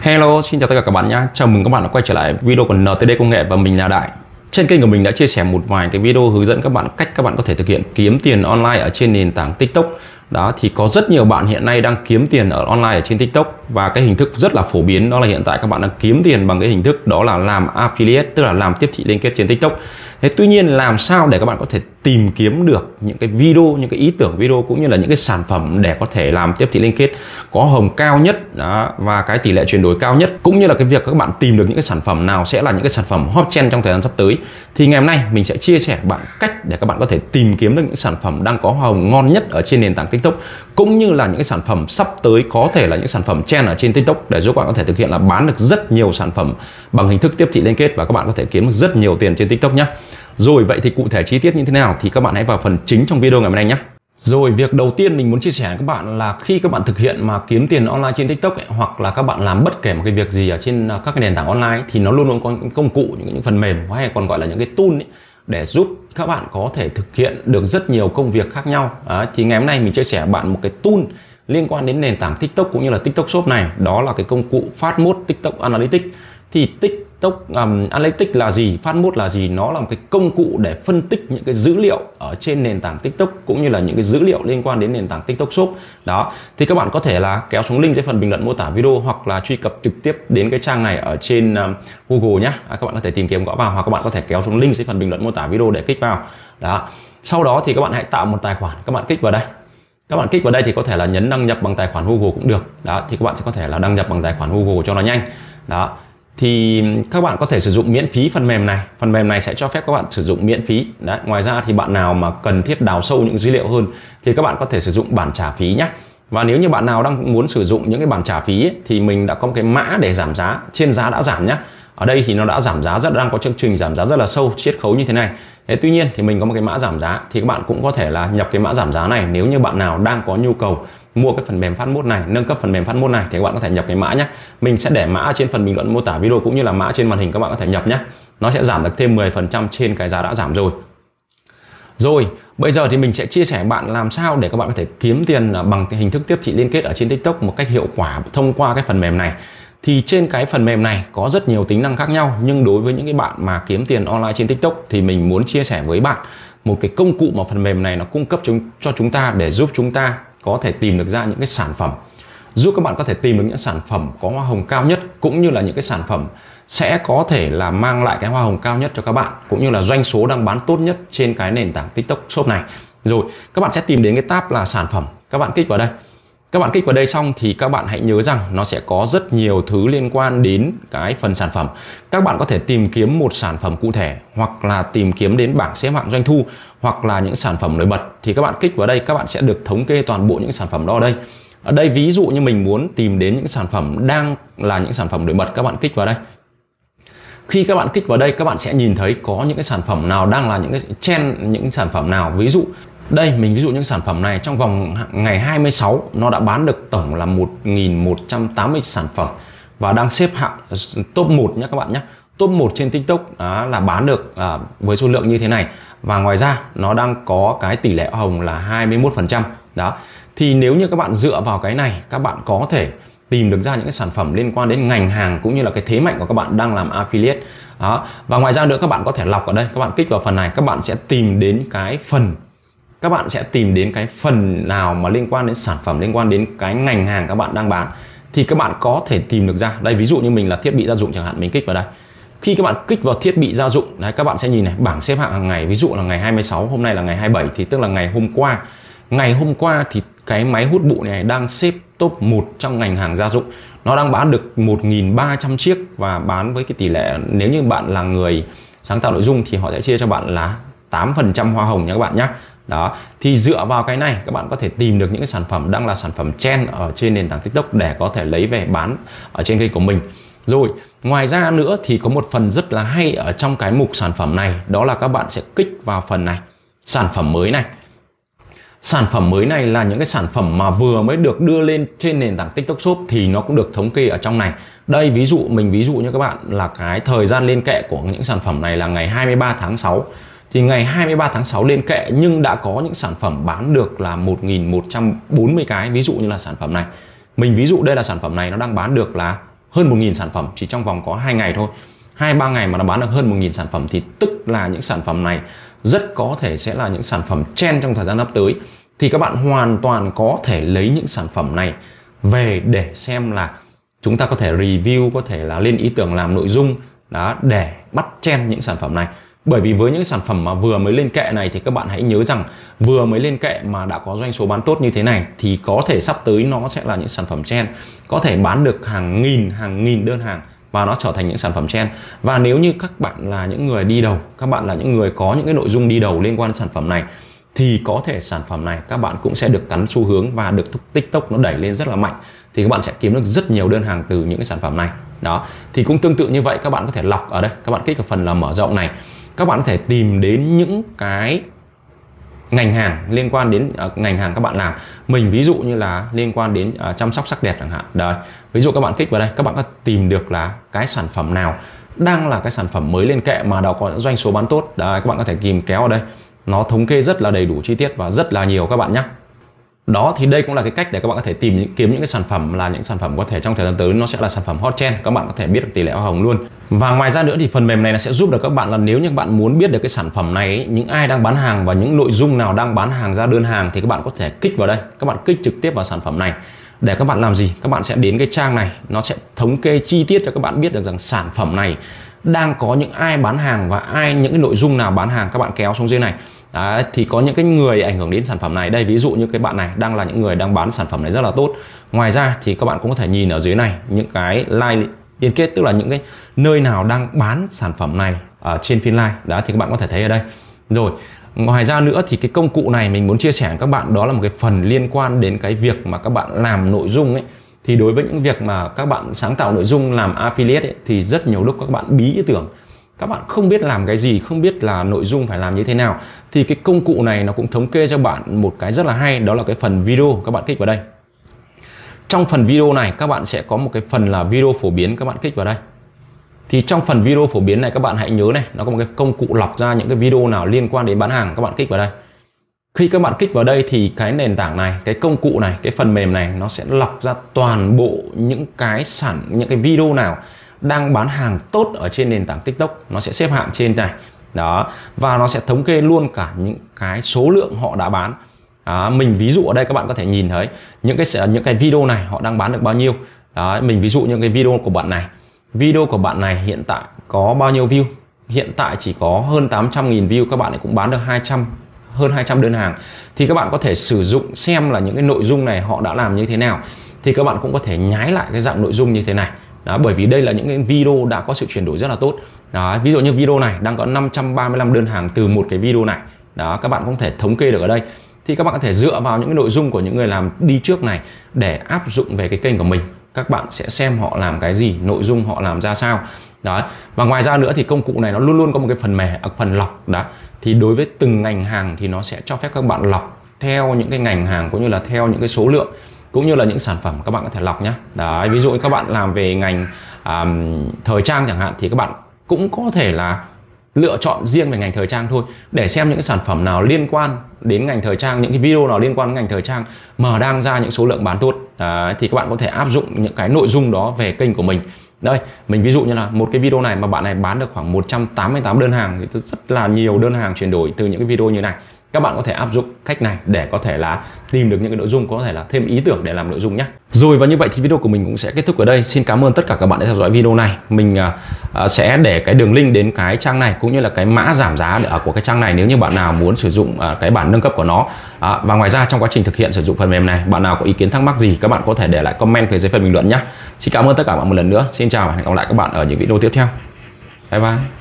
Hello, xin chào tất cả các bạn nhé. Chào mừng các bạn đã quay trở lại video của NTD Công nghệ và mình là Đại. Trên kênh của mình đã chia sẻ một vài cái video hướng dẫn các bạn cách các bạn có thể thực hiện kiếm tiền online ở trên nền tảng TikTok. Đó thì có rất nhiều bạn hiện nay đang kiếm tiền ở online ở trên TikTok, và cái hình thức rất là phổ biến đó là hiện tại các bạn đang kiếm tiền bằng cái hình thức đó là làm affiliate, tức là làm tiếp thị liên kết trên TikTok. Thế tuy nhiên làm sao để các bạn có thể tìm kiếm được những cái video, những cái ý tưởng video cũng như là những cái sản phẩm để có thể làm tiếp thị liên kết có hồng cao nhất đó, và cái tỷ lệ chuyển đổi cao nhất, cũng như là cái việc các bạn tìm được những cái sản phẩm nào sẽ là những cái sản phẩm hot trend trong thời gian sắp tới. Thì ngày hôm nay mình sẽ chia sẻ bạn cách để các bạn có thể tìm kiếm được những sản phẩm đang có hồng ngon nhất ở trên nền tảng TikTok, cũng như là những cái sản phẩm sắp tới có thể là những sản phẩm trend ở trên TikTok, để giúp các bạn có thể thực hiện là bán được rất nhiều sản phẩm bằng hình thức tiếp thị liên kết và các bạn có thể kiếm được rất nhiều tiền trên TikTok nhé. Rồi vậy thì cụ thể chi tiết như thế nào thì các bạn hãy vào phần chính trong video ngày hôm nay nhé. Rồi việc đầu tiên mình muốn chia sẻ với các bạn là khi các bạn thực hiện mà kiếm tiền online trên TikTok ấy, hoặc là các bạn làm bất kể một cái việc gì ở trên các cái nền tảng online, thì nó luôn luôn có những công cụ, những phần mềm hay còn gọi là những cái tool ấy, để giúp các bạn có thể thực hiện được rất nhiều công việc khác nhau. Thì ngày hôm nay mình chia sẻ với bạn một cái tool liên quan đến nền tảng TikTok cũng như là TikTok Shop này, đó là cái công cụ Fastmode TikTok Analytics. Thì TikTok Analytics là gì, Fastmode là gì? Nó là một cái công cụ để phân tích những cái dữ liệu ở trên nền tảng TikTok cũng như là những cái dữ liệu liên quan đến nền tảng TikTok Shop. Đó, thì các bạn có thể là kéo xuống link dưới phần bình luận mô tả video, hoặc là truy cập trực tiếp đến cái trang này ở trên Google nhé. Các bạn có thể tìm kiếm gõ vào, hoặc các bạn có thể kéo xuống link dưới phần bình luận mô tả video để kích vào. Đó. Sau đó thì các bạn hãy tạo một tài khoản, các bạn kích vào đây. Các bạn kích vào đây thì có thể là nhấn đăng nhập bằng tài khoản Google cũng được. Đó, thì các bạn sẽ có thể là đăng nhập bằng tài khoản Google cho nó nhanh. Đó. Thì các bạn có thể sử dụng miễn phí phần mềm này. Phần mềm này sẽ cho phép các bạn sử dụng miễn phí. Đấy. Ngoài ra thì bạn nào mà cần thiết đào sâu những dữ liệu hơn thì các bạn có thể sử dụng bản trả phí nhé. Và nếu như bạn nào đang muốn sử dụng những cái bản trả phí ấy, thì mình đã có một cái mã để giảm giá. Trên giá đã giảm nhé. Ở đây thì nó đã giảm giá, đang có chương trình giảm giá rất là sâu, chiết khấu như thế này. Thế tuy nhiên thì mình có một cái mã giảm giá, thì các bạn cũng có thể là nhập cái mã giảm giá này. Nếu như bạn nào đang có nhu cầu mua cái phần mềm Fastmode này, nâng cấp phần mềm Fastmode này, thì các bạn có thể nhập cái mã nhé. Mình sẽ để mã trên phần bình luận mô tả video cũng như là mã trên màn hình, các bạn có thể nhập nhé. Nó sẽ giảm được thêm 10% trên cái giá đã giảm rồi. Rồi, bây giờ thì mình sẽ chia sẻ bạn làm sao để các bạn có thể kiếm tiền bằng hình thức tiếp thị liên kết ở trên TikTok một cách hiệu quả thông qua cái phần mềm này. Thì trên cái phần mềm này có rất nhiều tính năng khác nhau, nhưng đối với những cái bạn mà kiếm tiền online trên TikTok thì mình muốn chia sẻ với bạn một cái công cụ mà phần mềm này nó cung cấp cho chúng ta để giúp chúng ta có thể tìm được ra những cái sản phẩm, giúp các bạn có thể tìm được những sản phẩm có hoa hồng cao nhất, cũng như là những cái sản phẩm sẽ có thể là mang lại cái hoa hồng cao nhất cho các bạn, cũng như là doanh số đang bán tốt nhất trên cái nền tảng TikTok Shop này. Rồi các bạn sẽ tìm đến cái tab là sản phẩm, các bạn kích vào đây. Các bạn kích vào đây xong thì các bạn hãy nhớ rằng nó sẽ có rất nhiều thứ liên quan đến cái phần sản phẩm. Các bạn có thể tìm kiếm một sản phẩm cụ thể, hoặc là tìm kiếm đến bảng xếp hạng doanh thu, hoặc là những sản phẩm nổi bật. Thì các bạn kích vào đây, các bạn sẽ được thống kê toàn bộ những sản phẩm đó ở đây. Ở đây ví dụ như mình muốn tìm đến những sản phẩm đang là những sản phẩm nổi bật, các bạn kích vào đây. Khi các bạn kích vào đây, các bạn sẽ nhìn thấy có những cái sản phẩm nào đang là những cái trend, những sản phẩm nào. Ví dụ đây, mình ví dụ những sản phẩm này trong vòng ngày 26 nó đã bán được tổng là 1.180 sản phẩm và đang xếp hạng top 1 nhé các bạn nhé. Top 1 trên TikTok đó là bán được với số lượng như thế này. Và ngoài ra nó đang có cái tỷ lệ hồng là 21%. Đó. Thì nếu như các bạn dựa vào cái này, các bạn có thể tìm được ra những cái sản phẩm liên quan đến ngành hàng cũng như là cái thế mạnh của các bạn đang làm affiliate. Đó. Và ngoài ra nữa, các bạn có thể lọc ở đây, các bạn kích vào phần này, các bạn sẽ tìm đến cái phần nào mà liên quan đến sản phẩm, liên quan đến cái ngành hàng các bạn đang bán, thì các bạn có thể tìm được ra. Đây ví dụ như mình là thiết bị gia dụng chẳng hạn, mình kích vào đây. Khi các bạn kích vào thiết bị gia dụng đấy, các bạn sẽ nhìn này, bảng xếp hạng hàng ngày, ví dụ là ngày 26, hôm nay là ngày 27, thì tức là ngày hôm qua. Ngày hôm qua thì cái máy hút bụi này đang xếp top 1 trong ngành hàng gia dụng. Nó đang bán được 1.300 chiếc và bán với cái tỷ lệ, nếu như bạn là người sáng tạo nội dung thì họ sẽ chia cho bạn là 8% hoa hồng nha các bạn nhé. Đó, thì dựa vào cái này các bạn có thể tìm được những cái sản phẩm đang là sản phẩm trend ở trên nền tảng TikTok để có thể lấy về bán ở trên kênh của mình. Rồi, ngoài ra nữa thì có một phần rất là hay ở trong cái mục sản phẩm này, đó là các bạn sẽ kích vào phần này, sản phẩm mới này. Sản phẩm mới này là những cái sản phẩm mà vừa mới được đưa lên trên nền tảng TikTok Shop thì nó cũng được thống kê ở trong này. Đây ví dụ như các bạn là cái thời gian lên kệ của những sản phẩm này là ngày 23 tháng 6. Thì ngày 23 tháng 6 lên kệ nhưng đã có những sản phẩm bán được là 1.140 cái. Ví dụ như là sản phẩm này. Mình ví dụ đây là sản phẩm này nó đang bán được là hơn 1.000 sản phẩm chỉ trong vòng có 2 ngày thôi, 2-3 ngày mà nó bán được hơn 1.000 sản phẩm, thì tức là những sản phẩm này rất có thể sẽ là những sản phẩm trend trong thời gian sắp tới. Thì các bạn hoàn toàn có thể lấy những sản phẩm này về để xem là chúng ta có thể review, có thể là lên ý tưởng làm nội dung đó để bắt trend những sản phẩm này. Bởi vì với những sản phẩm mà vừa mới lên kệ này thì các bạn hãy nhớ rằng vừa mới lên kệ mà đã có doanh số bán tốt như thế này thì có thể sắp tới nó sẽ là những sản phẩm trend, có thể bán được hàng nghìn đơn hàng và nó trở thành những sản phẩm trend. Và nếu như các bạn là những người đi đầu, các bạn là những người có những cái nội dung đi đầu liên quan đến sản phẩm này, thì có thể sản phẩm này các bạn cũng sẽ được cắn xu hướng và được TikTok nó đẩy lên rất là mạnh, thì các bạn sẽ kiếm được rất nhiều đơn hàng từ những cái sản phẩm này. Đó, thì cũng tương tự như vậy, các bạn có thể lọc ở đây, các bạn kích vào phần là mở rộng này, các bạn có thể tìm đến những cái ngành hàng liên quan đến ngành hàng các bạn làm. Mình ví dụ như là liên quan đến chăm sóc sắc đẹp chẳng hạn. Đấy, ví dụ các bạn kích vào đây, các bạn có tìm được là cái sản phẩm nào đang là cái sản phẩm mới lên kệ mà đã có doanh số bán tốt. Đấy, các bạn có thể kìm kéo ở đây, nó thống kê rất là đầy đủ chi tiết và rất là nhiều các bạn nhé. Đó, thì đây cũng là cái cách để các bạn có thể kiếm những cái sản phẩm là những sản phẩm có thể trong thời gian tới nó sẽ là sản phẩm hot trend, các bạn có thể biết được tỷ lệ hoa hồng luôn. Và ngoài ra nữa thì phần mềm này nó sẽ giúp được các bạn là nếu như các bạn muốn biết được cái sản phẩm này ấy, những ai đang bán hàng và những nội dung nào đang bán hàng ra đơn hàng, thì các bạn có thể kích vào đây, các bạn kích trực tiếp vào sản phẩm này để các bạn làm gì? Các bạn sẽ đến cái trang này, nó sẽ thống kê chi tiết cho các bạn biết được rằng sản phẩm này đang có những ai bán hàng và những cái nội dung nào bán hàng. Các bạn kéo xuống dưới này. Đấy, thì có những cái người ảnh hưởng đến sản phẩm này. Đây, ví dụ như cái bạn này đang là những người đang bán sản phẩm này rất là tốt. Ngoài ra thì các bạn cũng có thể nhìn ở dưới này những cái like liên kết, tức là những cái nơi nào đang bán sản phẩm này ở trên phiên live. Đó, thì các bạn có thể thấy ở đây. Rồi, ngoài ra nữa thì cái công cụ này mình muốn chia sẻ với các bạn, đó là một cái phần liên quan đến cái việc mà các bạn làm nội dung ấy. Thì đối với những việc mà các bạn sáng tạo nội dung làm affiliate ấy, thì rất nhiều lúc các bạn bí ý tưởng, các bạn không biết làm cái gì, không biết là nội dung phải làm như thế nào, thì cái công cụ này nó cũng thống kê cho bạn một cái rất là hay, đó là cái phần video. Các bạn kích vào đây. Trong phần video này các bạn sẽ có một cái phần là video phổ biến, các bạn kích vào đây. Thì trong phần video phổ biến này các bạn hãy nhớ này, nó có một cái công cụ lọc ra những cái video nào liên quan đến bán hàng, các bạn kích vào đây. Khi các bạn kích vào đây thì cái nền tảng này, cái công cụ này, cái phần mềm này nó sẽ lọc ra toàn bộ những cái video nào đang bán hàng tốt ở trên nền tảng TikTok, nó sẽ xếp hạng trên này. Đó, và nó sẽ thống kê luôn cả những cái số lượng họ đã bán. Mình ví dụ ở đây các bạn có thể nhìn thấy những cái video này họ đang bán được bao nhiêu. Đó, mình ví dụ những cái video của bạn này. Video của bạn này hiện tại có bao nhiêu view? Hiện tại chỉ có hơn 800.000 view, các bạn ấy cũng bán được hơn 200 đơn hàng. Thì các bạn có thể sử dụng xem là những cái nội dung này họ đã làm như thế nào. Thì các bạn cũng có thể nhái lại cái dạng nội dung như thế này. Đó, bởi vì đây là những cái video đã có sự chuyển đổi rất là tốt. Đó, ví dụ như video này đang có 535 đơn hàng từ một cái video này. Đó, các bạn cũng có thể thống kê được ở đây. Thì các bạn có thể dựa vào những cái nội dung của những người làm đi trước này để áp dụng về cái kênh của mình. Các bạn sẽ xem họ làm cái gì, nội dung họ làm ra sao. Đó. Và ngoài ra nữa thì công cụ này nó luôn luôn có một cái phần lọc. Đó. Thì đối với từng ngành hàng thì nó sẽ cho phép các bạn lọc theo những cái ngành hàng cũng như là theo những cái số lượng, cũng như là những sản phẩm các bạn có thể lọc nhé. Đấy, ví dụ như các bạn làm về ngành thời trang chẳng hạn thì các bạn cũng có thể là lựa chọn riêng về ngành thời trang thôi, để xem những cái sản phẩm nào liên quan đến ngành thời trang, những cái video nào liên quan đến ngành thời trang mà đang ra những số lượng bán tốt. Đấy, thì các bạn có thể áp dụng những cái nội dung đó về kênh của mình. Đây, mình ví dụ như là một cái video này mà bạn này bán được khoảng 188 đơn hàng, thì rất là nhiều đơn hàng chuyển đổi từ những cái video như này. Các bạn có thể áp dụng cách này để có thể là tìm được những cái nội dung, có thể là thêm ý tưởng để làm nội dung nhé. Rồi, và như vậy thì video của mình cũng sẽ kết thúc ở đây. Xin cảm ơn tất cả các bạn đã theo dõi video này. Mình sẽ để cái đường link đến cái trang này cũng như là cái mã giảm giá của cái trang này nếu như bạn nào muốn sử dụng cái bản nâng cấp của nó. Và ngoài ra trong quá trình thực hiện sử dụng phần mềm này, bạn nào có ý kiến thắc mắc gì các bạn có thể để lại comment phía dưới phần bình luận nhé. Xin cảm ơn tất cả các bạn một lần nữa. Xin chào và hẹn gặp lại các bạn ở những video tiếp theo. Bye bye.